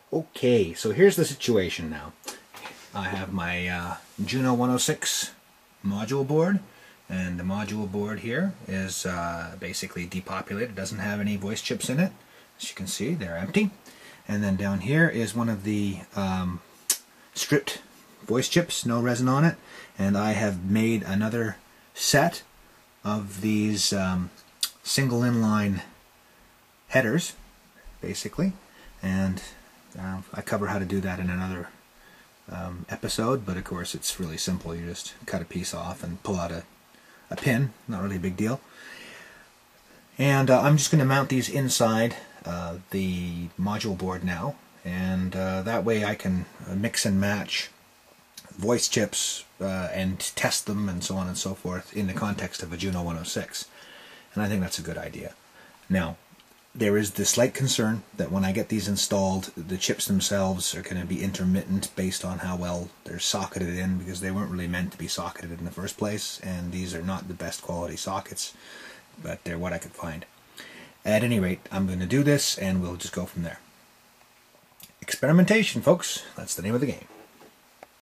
Okay, so here's the situation now. I have my Juno 106 module board, and the module board here is basically depopulated. It doesn't have any voice chips in it. As you can see, they're empty. And then down here is one of the stripped voice chips, no resin on it. And I have made another set of these single inline headers, basically. And I cover how to do that in another episode, but of course it's really simple. You just cut a piece off and pull out a pin, not really a big deal. And I'm just going to mount these inside the module board now, and that way I can mix and match voice chips and test them and so on and so forth in the context of a Juno 106. And I think that's a good idea. Now, there is the slight concern that when I get these installed, the chips themselves are going to be intermittent based on how well they're socketed in, because they weren't really meant to be socketed in the first place, and these are not the best quality sockets, but they're what I could find. At any rate, I'm going to do this, and we'll just go from there. Experimentation, folks. That's the name of the game.